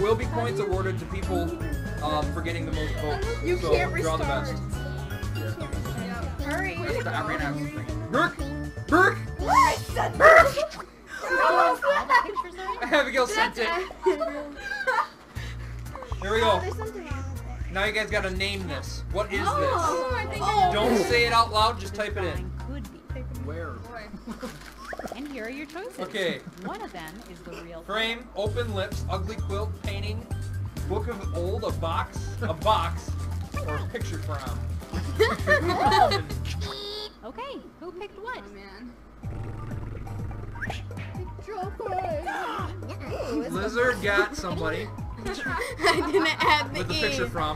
will be points awarded to people for getting the most votes. You so can't draw restart. the best. Hurry. I ran out of something. Burke! Burke! What? Burke! All the pictures are in? Abigail sent it. Here we go. There's something wrong with it. Now you guys gotta name this. What is I think this? I Don't say it out loud, just type it in. Could be. Where? And here are your choices. Okay. One of them is the real Frame, open lips, ugly quilt, painting, book of old, a box, or picture from. Okay, who picked what? Oh, man. Lizard got somebody I didn't add the with a picture from.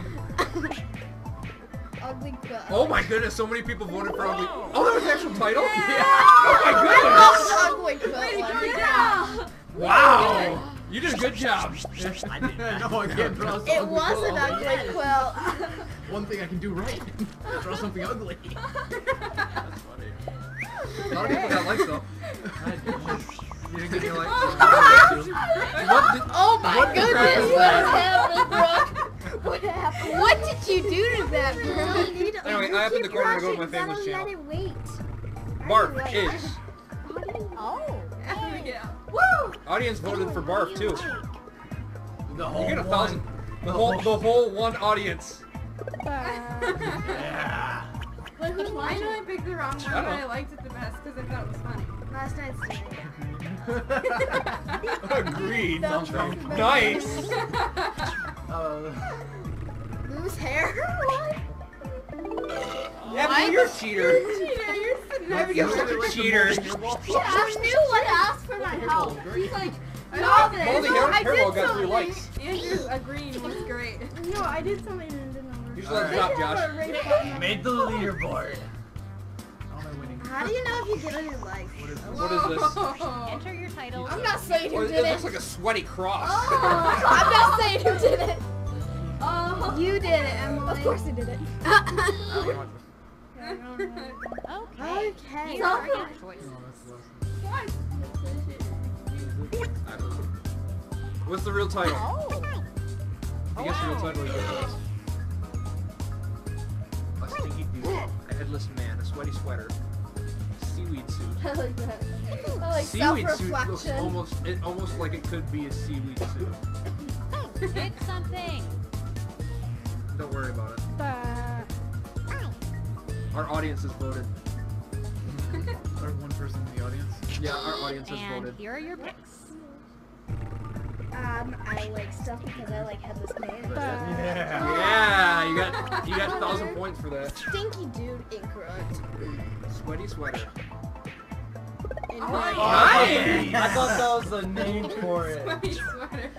Ugly quilt. Oh my goodness, so many people voted for ugly. Oh, that was the actual title? Yeah. Oh my Ugly quilt. goodness. Wow. You did a good job. I didn't. No, I can't draw something. It was an ugly quilt. One thing I can do right. Draw something ugly. That's funny. A lot of people got likes though. You didn't get any likes. Oh my what goodness, crap is what happened, Brooke? What happened? What did you do to that, Brooke? Anyway, I have in the corner to go to my family's channel. Let it wait. Barf is. Oh. Yeah. Woo! Audience voted for Barf too. The You whole get 1,000. one. The whole one audience. Yeah. Wait, who's I watching? know I picked the wrong one, Shut but up. I liked it the best because I thought it was funny. Last night's stream. Agreed. Sounds right. Nice. Lose hair? What? Yeah, but you're a cheater. You're such a cheater. I knew what asked for my help. He's like, love this. Moldy I Hairball did got 3 something. likes. Andrew agreed, it was great. No, I did something and it didn't work. You should let it stop, Josh. Made the leaderboard. How am I winning? How do you know if you get any likes? What is this? Enter your title. I'm not saying Oh, who it did looks it. like a sweaty cross. I'm not saying who did it. You did it, Emily. Of course you did it. Okay. Okay. You are your choice. What's the real title? Oh. I guess the real title is this. A stinky dude, a headless man, a sweaty sweater, a seaweed suit. I like that. I like Seaweed suit looks self-reflection. almost like it could be a seaweed suit. Pick something. Don't worry about it. Our audience has voted. Or one person in the audience. Yeah, our audience has And voted. here are your picks. I like stuff because I like headless man. Yeah, you got 1,000 points for that. Stinky dude, incorrect. Sweaty sweater. Incorrect. Nice! I thought that was the name for it. Sweaty sweater.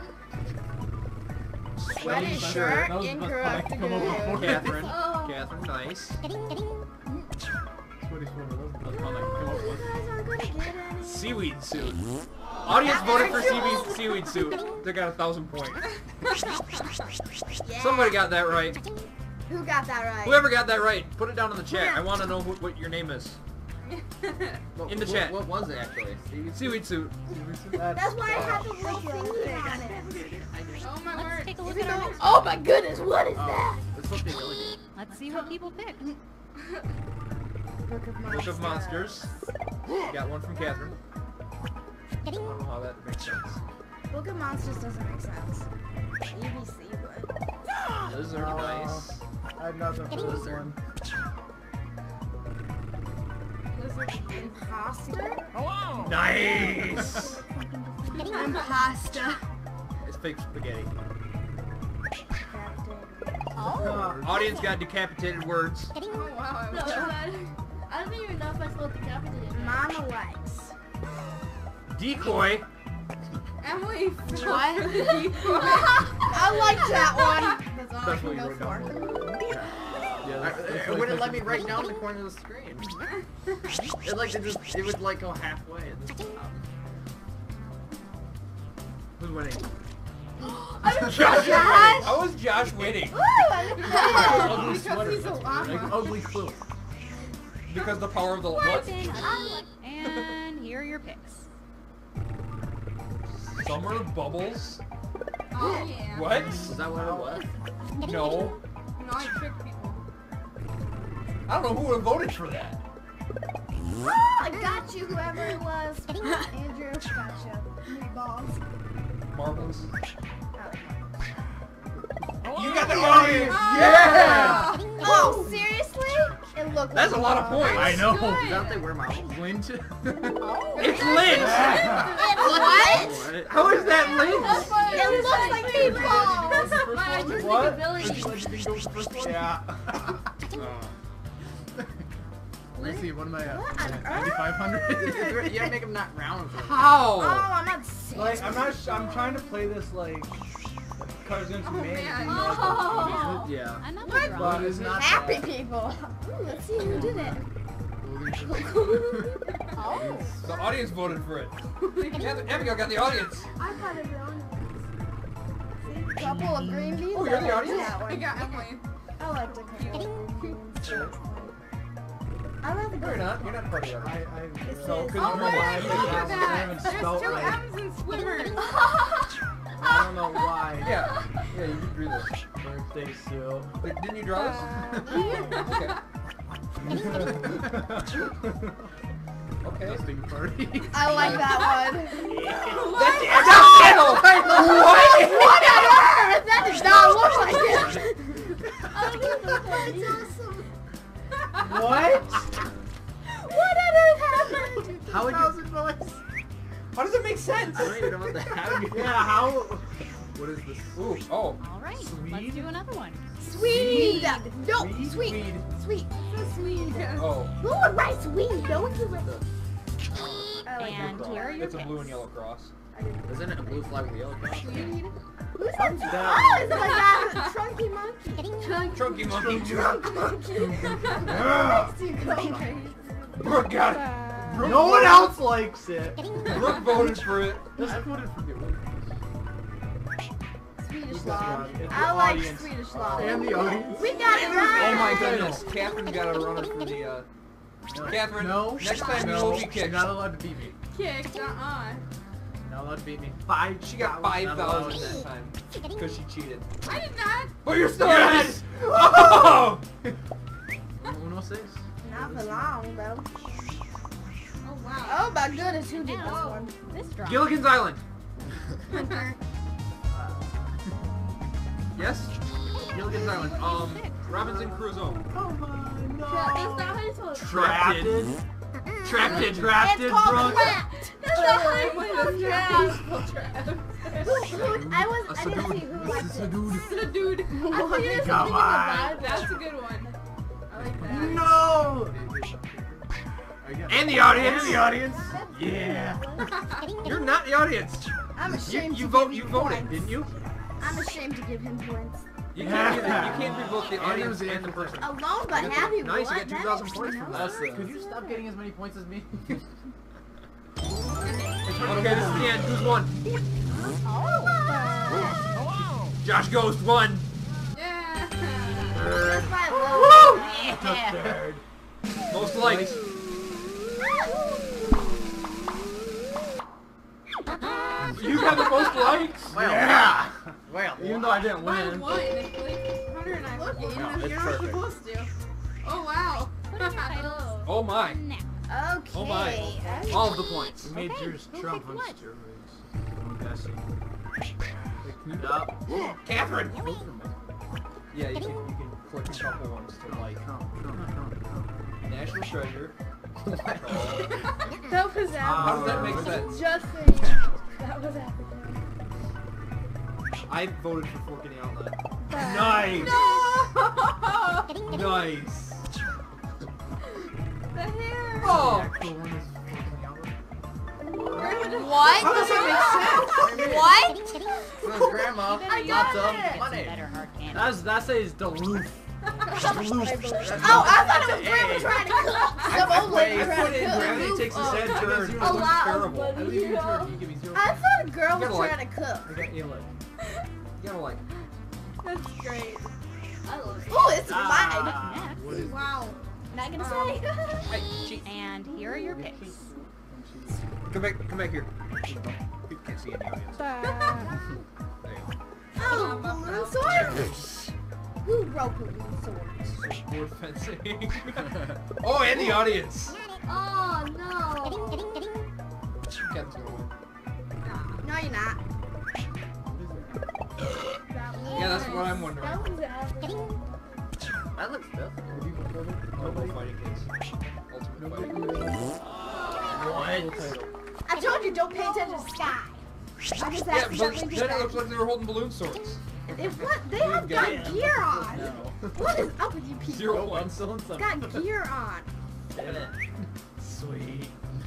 Sweaty Sweaty shirt, That was the best incorrect. part I come up with. Catherine. Oh. Catherine, nice. Sweaty sweater. That was the best one I could come up You with. guys aren't gonna get any. Seaweed suit. Audience voted for seaweed suit. They got 1,000 points. Yeah. Somebody got that right. Who got that right? Whoever got that right, put it down in the chat. I want to know what your name is. In the chat. What was it actually? Seaweed suit. That's why I have the little thingy on it. Oh my Let's word. take a look at our next. Oh my goodness, what is that? It's supposed to be really good. Let's see what people picked. Book of Book of Monsters. Got one from Catherine. I don't know how that makes sense. Book of Monsters doesn't make sense. ABC would. Lizard, nice. I had nothing for this one. Imposter? Nice! Imposter. It's fake spaghetti. Oh. Audience got decapitated words. Oh wow, I No, was I don't even know if I spelled decapitated. Mama likes. Decoy. Emily. What? I I like that one. That's all I That's can what you go wrote for. down. It wouldn't let me write down the corner of the screen. It would like go halfway and then stop. Who's winning? Josh! How was Josh winning? Woo! I look at Ugly Because sweater. he's a That's llama. like ugly quilt. Because the power of the what? And here are your picks. Summer Bubbles. Oh yeah. What? Is that what it was? No. No, I trick people. I don't know who would have voted for that. I got you, whoever it was. Andrew, gotcha. Meatballs. Marbles. Oh. You got the audience. Yeah. Oh, seriously? It looked That's like a lot of points. I know. Is that what they wear mouths? Lynch. It's Lynch. What? How is that Lynch? It looks like meatballs. My artistic What? ability. Yeah. Oh. Let's see, what am I at? What on earth? 9,500? You gotta make them not round. Oh, How? I'm not sick. Like, I'm trying to play this, like, Cards Against Oh, Humanity. man. like, Oh. Yeah. Another What? drama. But it's not Happy that. people. Ooh, let's see who did it. Oh. The audience voted for it. Abigail got the audience. I got it wrong. See, couple of green beans. Oh, you're the I liked audience? that I one. got Emily. I like the couple of green beans. I love the No, you're not. You're not part of the audience. It So, says- could Oh you my know why God, I look think at that that. was There's spelled two right? M's in swimmers. I don't know why. Yeah. Yeah, you can do this. Birthday Sue. Didn't you draw this? Okay. Okay. Dusting party. I like that one. What on earth? That does not look like it. That's awesome. What? What on earth happened? How would you? How does it make sense? I don't even know what the heck. Yeah, how? What is this? Ooh, oh. All right, Sweet? let's do another one. Sweet. No, Sweet? sweet. Weed. Sweet. Sweet. Oh. Who would write sweet? No one can write. I like And that. here are your It's a picks. blue and yellow cross. Isn't it a blue flag with a yellow cross? Who's that? that? Oh, is it like that? Trunky monkey. Chunky monkey. Trunk monkey. Makes you go crazy. Brooke got it. No one else likes it. Brooke voted for it. I voted for the other. Swedish law. It's the I like audience. Swedish law. And the audience. We got it right. Oh my goodness. Catherine's got a runner for the, Catherine, No. next time you no, will be You're kicked. not allowed to beat me. Kicked. Not allowed to beat me. She got That was not allowed. 5,000 that time. Because she cheated. I did not. But you're still Yes! ahead! Oh! Uno seis. Not for long, though. Oh wow. Oh my goodness, who did this Now, one? this drama. Gilligan's Island. Hunter. Yes? Gilligan's Island. Robinson Crusoe. Come on, no. That's not how you spell it. Trapped in. Trapped in. It's called trapped. That's not how you Wait, spell that's trapped. trap. I didn't see who liked it. The dude. I figured it was Come something on. in the That's a good one. I like that. No! And the audience. And the audience. Yeah. You're not the audience. I'm ashamed You to vote. give You him voted, points. didn't you? I'm ashamed to give him points. You can't. You can't be both the audience was and the person. Alone but happy. Nice, you what? get 2,000 points from That that. makes me Could you stop getting as many points as me? Okay, this is the end. Who's won? Oh. Josh Ghost won. Yeah. That's my low. Third. Most liked. You got the most likes. Well, Yeah. well. Even though I didn't Mine win. won. Like, Hunter and I were No, getting it's you're not perfect. supposed to. Oh wow. Put in your titles Oh my. now. Okay. Oh my. All of the points. We made Okay, yours who Trump picked on what? steroids. I'm guessing. Pick me up. Catherine. Yeah, you can click a couple ones to like Trump. National Treasure. That was How does that African. make sense? Just saying. That was African. I voted for Fork in the Outlet. Nice. No. Nice. The hair. Oh. Actual one is What? How does that make sense? What? So grandma, Better lots use of get some money. better hard candy. That says Duluth. Oh, I thought it was grandma trying to cook. Some old lady I trying put in to Gravity cook. Takes a Sad Turn. It A was lot of terrible. I leave you in charge. You give me 0. I thought a girl You gotta was like- trying to cook. I got you like. You gotta like. That's great. Oh, it's mine. Next. What is Wow. Not gonna say. Hey, cheat. And here are your picks. Come back here. People can't see any audience. There you go. Oh, balloon swords. Who wrote balloon swords? Board fencing. Oh, and the audience. Oh no. Kevin's gonna win. No, you're not. Yeah, that's what I'm wondering. That one's average. That looks good. Marvel Fighting Kids. Ultimate Fighting. I told you, don't pay attention to Sky. I just Yeah, but accidentally then did it that. looks like they were holding balloon swords. They have got gear on. No. What is up with you people? 0-1. I'm still in something. Got gear on. Sweet.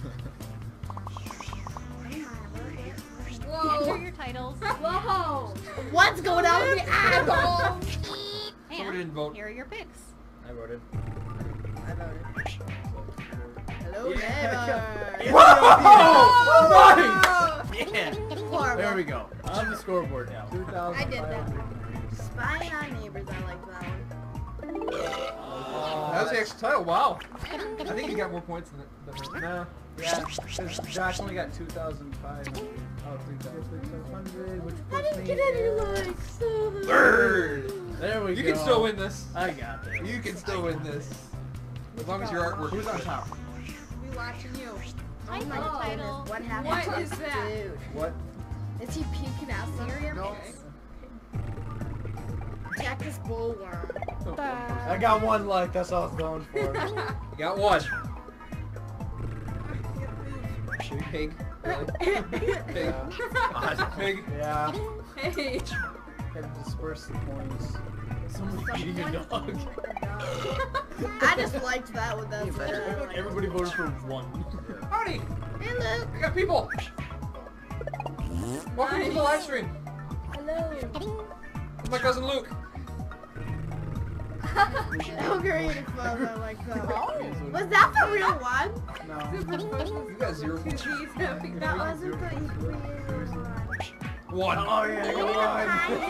Enter your titles. Whoa! What's going on with the eyeball? Someone And didn't vote. here are your picks. I voted. I voted. Hello, Yeah. neighbor. Whoa! Nice! Yeah. Horrible. There we go. On the scoreboard now. 2,000. I did that. Spying on neighbors, I like that one. That was the actual title. Wow. I think you got more points than her. No. Yeah. Because Josh only got 2,500. Oh, 3,600, which I puts didn't me get any at- likes. Bird. There we You go. can still win this. I got this. You can still win this. As long as your artwork Who's is on good. top? We watching you. I Oh my know. goodness, what happened What to is this that? dude? What? Is he peeking out something? No. Jack this bullworm. I got one like. That's all I was going for. You got one. Pig. Really? Pig. Yeah. Pig. Yeah. Hey. Had to disperse the points. Someone eating a dog. I just liked that with that. Everybody voted for one. Howdy. Hey, look. We got people. Welcome to the live stream. Hello. It's my cousin Luke. No creative fun. I like that. Was that the real one? No. You got 0 points. That wasn't the real one. One. Oh yeah, you won.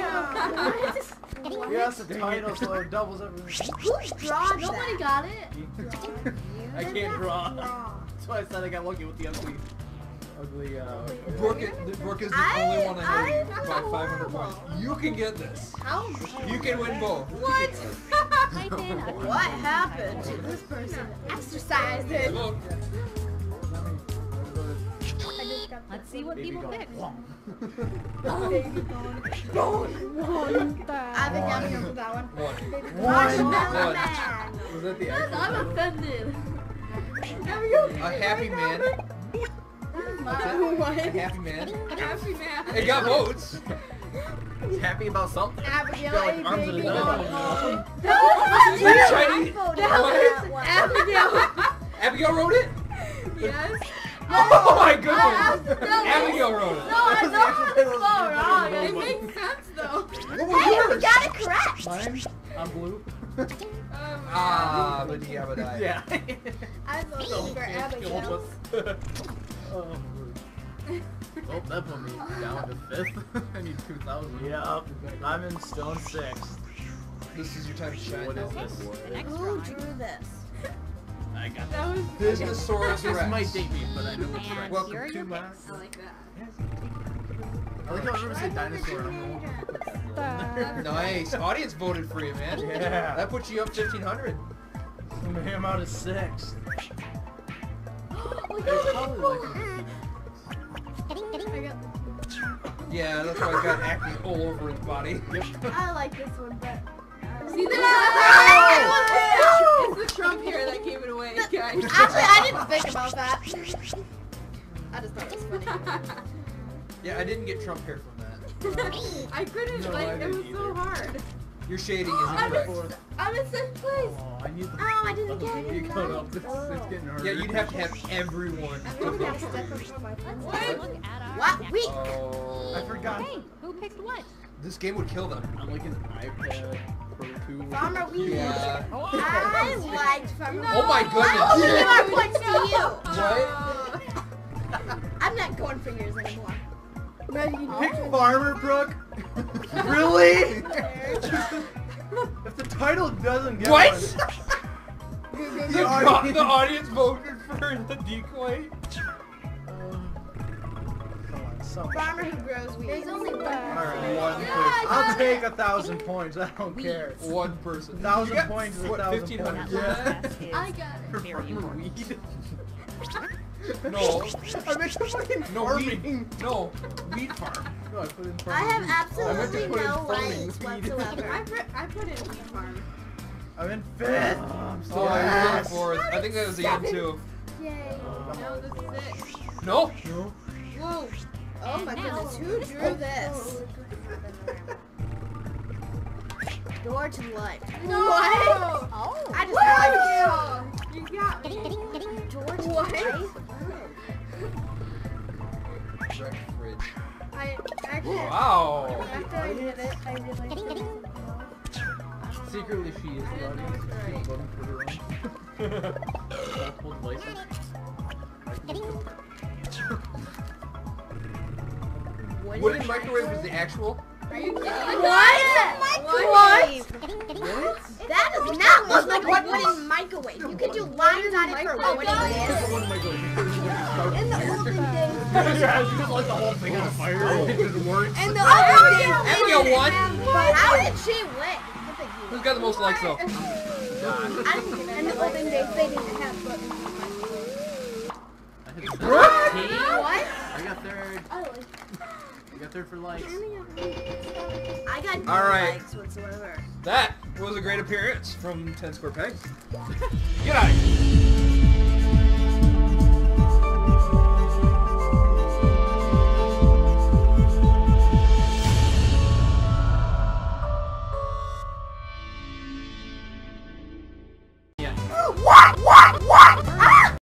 I know. Yes, the title, so it doubles everything. Who's drawing Nobody got it. I can't draw. That's why I said I got lucky with the ugly. Brooke is the only one ahead by 500 points. You can get this. How? You can win both. What? Type in a What happened to this person? Exercising. Look. Let's see what people pick. I think I'm gonna put that one. One. Marshmallow One. Man. Was that the I'm offended. A happy man. What? A happy man. Happy man. It got votes. He's happy about something. Abigail, Got, like, arms in his baby. nose. Is that Chinese? That was Abigail. Abigail wrote it? Yes. Oh my goodness. Abigail wrote it. No, I know it's so wrong. It makes sense though. What was Hey, we yours? got it correct. Mine? I'm blue. Ah, but yabba die. Yeah. I was looking for Abigail. Oh, Oh, that put me down to 5th. I need 2,000. yeah, I'm in stone 6. This is your time to shine. What now. is this? The next Who drawing. drew this? I got That was. Businessaurus This Rex. might date me, but I know it's And right. Welcome here are to your my- picks. I like that. I like how I remember saying dinosaur and I'm going to put that there. Nice. Audience voted for you, man. Yeah. That puts you up 1,500. I'm out of 6. Yeah, that's why he's got acne all over his body. I like this one, but. See this? It's the Trump hair that gave it away, guys. Actually, I didn't think about that. I just thought it was funny. Yeah, I didn't get Trump hair from that. I couldn't, No, like, I it didn't was so either. hard. Your shading I'm is in, incorrect. I'm in second place. Oh, I need the Oh, I didn't get you it. cut up. It's getting harder. Yeah, you'd have to have everyone I'm to gonna vote have to for step you. up for my friends. Let's take a look at our What next week? drawing. Oh. I forgot. Okay, who picked what? This game would kill them. I'm like an iPad Pro 2. Farmer Weed. Yeah. I liked Farmer Oh my I will goodness. give our points to you. What? I'm not going for yours anymore. Pick Farmer Brook? Really? If the title doesn't get What? one. The audience voted for the decoy. Come on, someone. Farmer who grows weed. There's only one. Alright, One person. I'll take 1,000 points. I don't care. One person. 1,000 You got, points is what, 1,000 1,500 points. for that? That is I got it. very important. Weed. No. I meant to fucking No, farming. weed. No. Weed farm. No, I put in I farming. have I meant to absolutely put in no farming rights weed. whatsoever. I put in weed farm. I'm in 5th. I'm still Oh, in I was 5th. fourth. I think that was Ian too. Yay. No, this is it. No. No. Whoa. Oh my goodness, who drew this? Door to life. No! What? Oh. I just Wow! You got me. door to What? life. Wrecked fridge. I actually. Wow. After I did it, I realized. Secretly, she is the audience. She's voting for her own. Hold license. Wooden microwave was the actual. Are you kidding? What? What? That does not look like a wooden microwave. You can do lines on it for what it is. One of my goals. In the olden days. Yeah, you just light the whole thing on fire. It didn't work. In the olden days. And you won. But how did she win? Who's got the most likes though? In the olden days, they didn't have buttons on microwaves. I hit third. What? I got third. I got third for likes. I got no All right. likes whatsoever. That was a great appearance from 10 Square Pegs. Get out of here.